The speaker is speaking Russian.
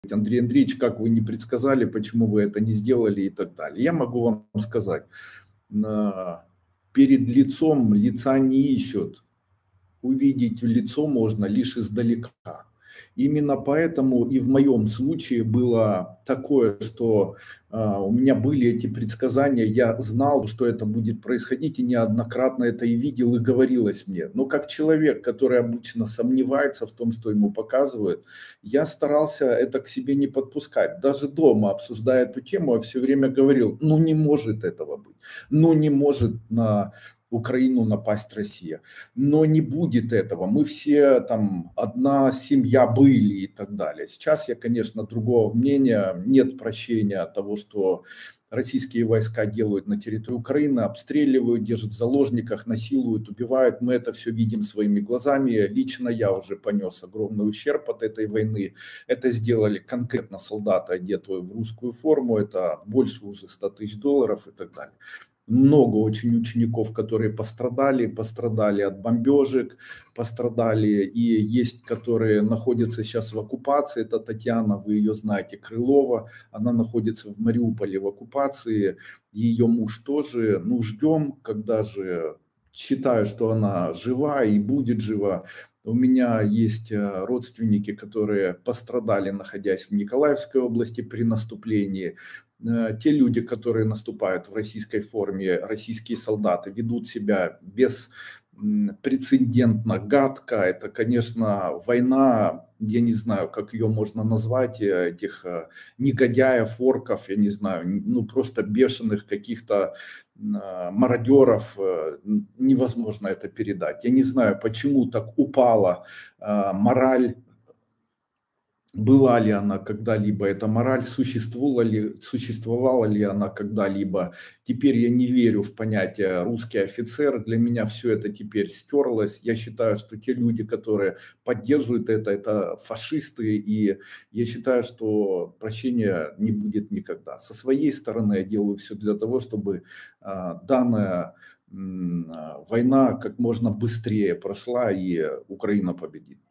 Андрей Андреевич, как вы не предсказали, почему вы это не сделали и так далее. Я могу вам сказать, перед лицом лица не ищут, увидеть лицо можно лишь издалека. Именно поэтому и в моем случае было такое, что у меня были эти предсказания, я знал, что это будет происходить, и неоднократно это и видел, и говорилось мне. Но как человек, который обычно сомневается в том, что ему показывают, я старался это к себе не подпускать. Даже дома, обсуждая эту тему, я все время говорил, ну не может этого быть, ну не может на Украину напасть Россия. Но не будет этого. Мы все там одна семья были и так далее. Сейчас я, конечно, другого мнения. Нет прощения от того, что российские войска делают на территории Украины, обстреливают, держат в заложниках, насилуют, убивают. Мы это все видим своими глазами. Лично я уже понес огромный ущерб от этой войны. Это сделали конкретно солдаты, одетые в русскую форму. Это больше уже 100 тысяч долларов и так далее. Много очень учеников, которые пострадали от бомбежек, пострадали, и есть, которые находятся сейчас в оккупации. Это Татьяна, вы ее знаете, Крылова, она находится в Мариуполе в оккупации, ее муж тоже. Ну, ждем, когда же, считаю, что она жива и будет жива. У меня есть родственники, которые пострадали, находясь в Николаевской области при наступлении. Те люди, которые наступают в российской форме, российские солдаты, ведут себя беспрецедентно гадко. Это, конечно, война, я не знаю, как ее можно назвать, этих негодяев, орков, я не знаю, ну просто бешеных каких-то мародеров, невозможно это передать. Я не знаю, почему так упала мораль. Была ли она когда-либо, эта мораль, существовала ли она когда-либо. Теперь я не верю в понятие русский офицер, для меня все это теперь стерлось. Я считаю, что те люди, которые поддерживают это фашисты, и я считаю, что прощения не будет никогда. Со своей стороны я делаю все для того, чтобы данная война как можно быстрее прошла и Украина победит.